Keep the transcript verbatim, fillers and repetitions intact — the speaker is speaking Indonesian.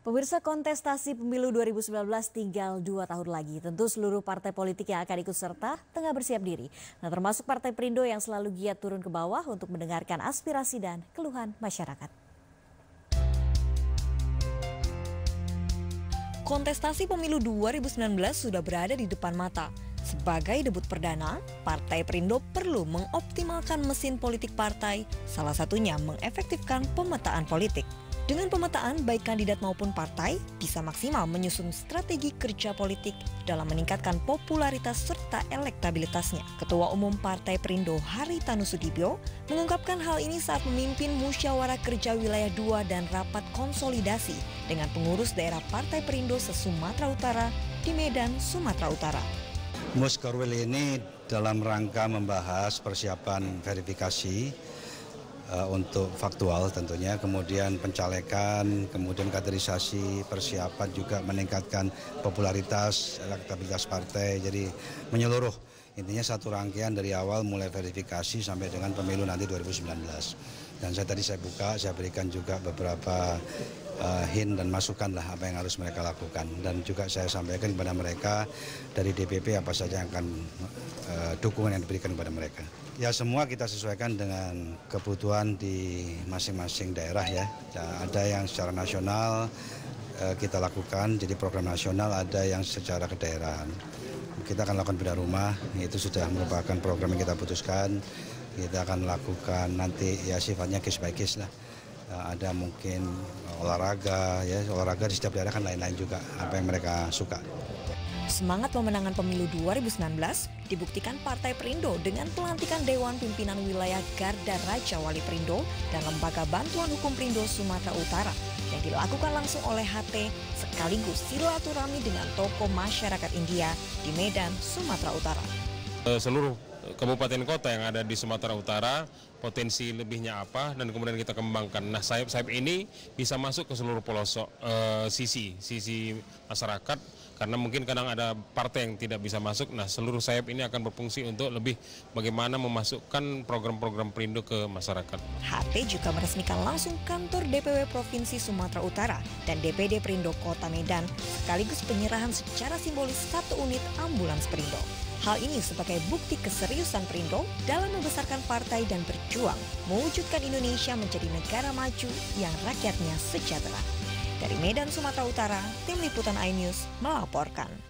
Pemirsa, kontestasi pemilu dua ribu sembilan belas tinggal dua tahun lagi. Tentu seluruh partai politik yang akan ikut serta tengah bersiap diri. Nah, termasuk Partai Perindo yang selalu giat turun ke bawah untuk mendengarkan aspirasi dan keluhan masyarakat. Kontestasi pemilu dua ribu sembilan belas sudah berada di depan mata. Sebagai debut perdana, Partai Perindo perlu mengoptimalkan mesin politik partai, salah satunya mengefektifkan pemetaan politik. Dengan pemetaan, baik kandidat maupun partai bisa maksimal menyusun strategi kerja politik dalam meningkatkan popularitas serta elektabilitasnya. Ketua Umum Partai Perindo Haritanu Sudibyo mengungkapkan hal ini saat memimpin Musyawarah Kerja Wilayah dua dan rapat konsolidasi dengan pengurus daerah Partai Perindo se-Sumatera Utara di Medan, Sumatera Utara. Muskerwil ini dalam rangka membahas persiapan verifikasi uh, untuk faktual tentunya, kemudian pencalekan, kemudian kaderisasi, persiapan juga meningkatkan popularitas, elektabilitas partai, jadi menyeluruh. Intinya satu rangkaian dari awal mulai verifikasi sampai dengan pemilu nanti dua ribu sembilan belas. Dan saya tadi saya buka, saya berikan juga beberapa uh, hint dan masukan lah apa yang harus mereka lakukan. Dan juga saya sampaikan kepada mereka dari D P P apa saja yang akan uh, dukungan yang diberikan kepada mereka. Ya, semua kita sesuaikan dengan kebutuhan di masing-masing daerah ya. Ya, ada yang secara nasional uh, kita lakukan, jadi program nasional, ada yang secara kedaerahan. Kita akan lakukan bedah rumah, itu sudah merupakan program yang kita putuskan. Kita akan lakukan nanti ya sifatnya case by case lah. Ada mungkin olahraga, ya olahraga di setiap daerah kan lain-lain juga, apa yang mereka suka. Semangat pemenangan pemilu dua ribu sembilan belas dibuktikan Partai Perindo dengan pelantikan Dewan Pimpinan Wilayah Garda Raja Wali Perindo dan Lembaga Bantuan Hukum Perindo Sumatera Utara yang dilakukan langsung oleh H T sekaligus silaturahmi dengan tokoh masyarakat India di Medan, Sumatera Utara. Seluruh kabupaten kota yang ada di Sumatera Utara, potensi lebihnya apa, dan kemudian kita kembangkan. Nah, sayap-sayap ini bisa masuk ke seluruh pelosok eh, sisi, sisi masyarakat, karena mungkin kadang ada partai yang tidak bisa masuk. Nah, seluruh sayap ini akan berfungsi untuk lebih bagaimana memasukkan program-program Perindo ke masyarakat. H T juga meresmikan langsung kantor D P W Provinsi Sumatera Utara dan D P D Perindo Kota Medan, sekaligus penyerahan secara simbolis satu unit ambulans Perindo. Hal ini sebagai bukti keseriusan Perindo dalam membesarkan partai dan berjuang mewujudkan Indonesia menjadi negara maju yang rakyatnya sejahtera. Dari Medan, Sumatera Utara, Tim Liputan iNews melaporkan.